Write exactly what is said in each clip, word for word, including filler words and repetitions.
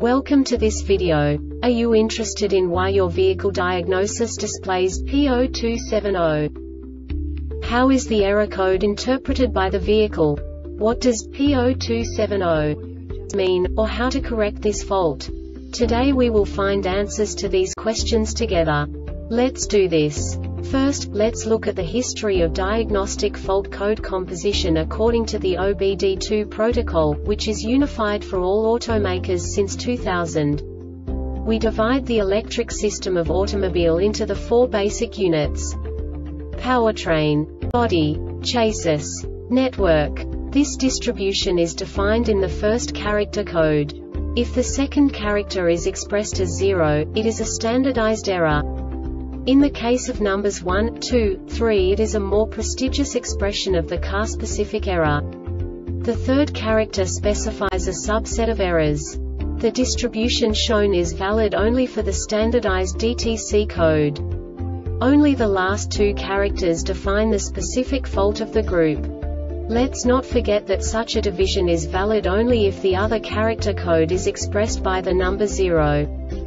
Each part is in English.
Welcome to this video. Are you interested in why your vehicle diagnosis displays P zero two seven zero? How is the error code interpreted by the vehicle? What does P zero two seven zero mean, or how to correct this fault? Today we will find answers to these questions together. Let's do this. First, let's look at the history of diagnostic fault code composition according to the O B D two protocol, which is unified for all automakers since two thousand. We divide the electric system of automobile into the four basic units: powertrain, body, chassis, network. This distribution is defined in the first character code. If the second character is expressed as zero, it is a standardized error. In the case of numbers one, two, three, it is a more prestigious expression of the car-specific error. The third character specifies a subset of errors. The distribution shown is valid only for the standardized D T C code. Only the last two characters define the specific fault of the group. Let's not forget that such a division is valid only if the other character code is expressed by the number zero.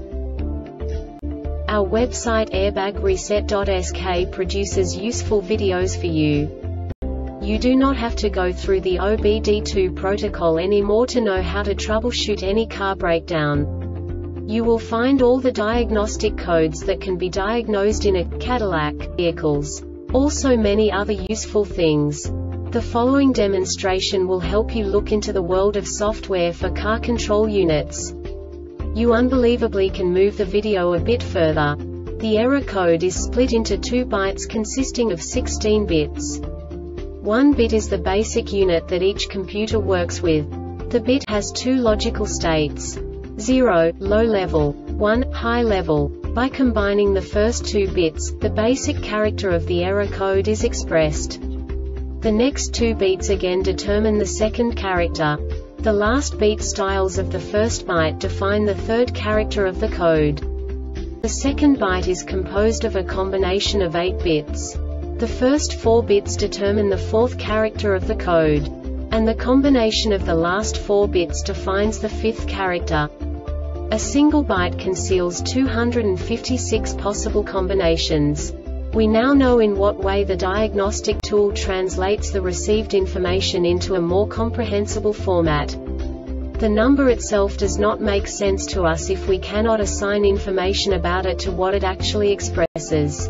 Our website airbag reset dot S K produces useful videos for you. You do not have to go through the O B D two protocol anymore to know how to troubleshoot any car breakdown. You will find all the diagnostic codes that can be diagnosed in a Cadillac vehicles. Also many other useful things. The following demonstration will help you look into the world of software for car control units. You unbelievably can move the video a bit further. The error code is split into two bytes consisting of sixteen bits. One bit is the basic unit that each computer works with. The bit has two logical states: zero, low level, one, high level. By combining the first two bits, the basic character of the error code is expressed. The next two beats again determine the second character. The last beat styles of the first byte define the third character of the code. The second byte is composed of a combination of eight bits. The first four bits determine the fourth character of the code. And the combination of the last four bits defines the fifth character. A single byte conceals two hundred fifty-six possible combinations. We now know in what way the diagnostic tool translates the received information into a more comprehensible format. The number itself does not make sense to us if we cannot assign information about it to what it actually expresses.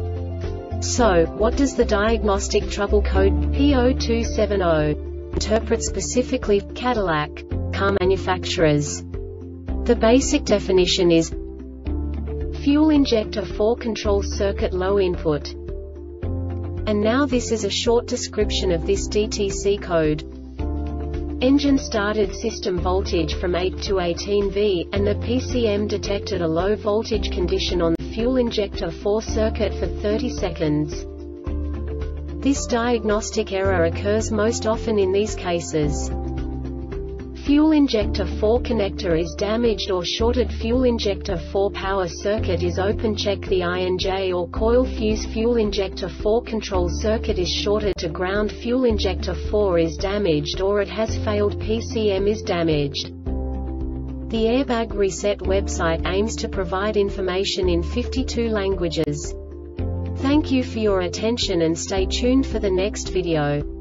So, what does the diagnostic trouble code P zero two seven zero interpret specifically for Cadillac car manufacturers? The basic definition is fuel injector four control circuit low input. And now this is a short description of this D T C code. Engine started system voltage from eight to eighteen volts, and the P C M detected a low voltage condition on the fuel injector four circuit for thirty seconds. This diagnostic error occurs most often in these cases: fuel injector four connector is damaged or shorted, fuel injector four power circuit is open, check the I N J or coil fuse, fuel injector four control circuit is shorted to ground, fuel injector four is damaged or it has failed, P C M is damaged. The Airbag Reset website aims to provide information in fifty-two languages. Thank you for your attention and stay tuned for the next video.